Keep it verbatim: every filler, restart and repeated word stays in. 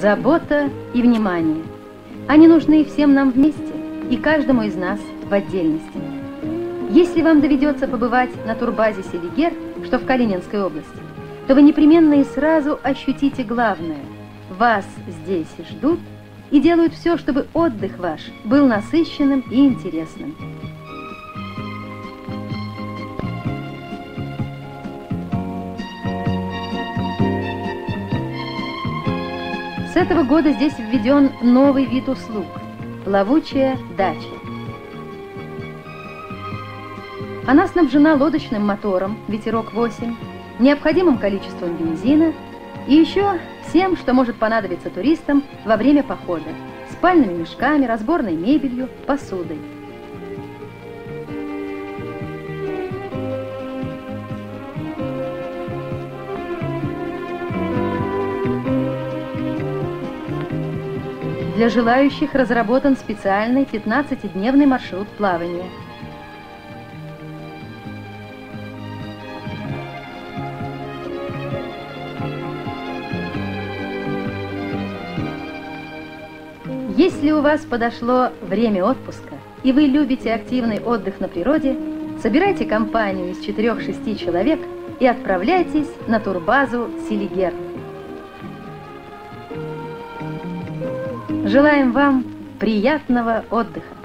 Забота и внимание. Они нужны всем нам вместе и каждому из нас в отдельности. Если вам доведется побывать на турбазе Селигер, что в Калининской области, то вы непременно и сразу ощутите главное. Вас здесь ждут и делают все, чтобы отдых ваш был насыщенным и интересным. С этого года здесь введен новый вид услуг – плавучая дача. Она снабжена лодочным мотором «Ветерок восемь», необходимым количеством бензина и еще всем, что может понадобиться туристам во время похода – спальными мешками, разборной мебелью, посудой. Для желающих разработан специальный пятнадцатидневный маршрут плавания. Если у вас подошло время отпуска, и вы любите активный отдых на природе, собирайте компанию из четырёх-шести человек и отправляйтесь на турбазу Селигер. Желаем вам приятного отдыха!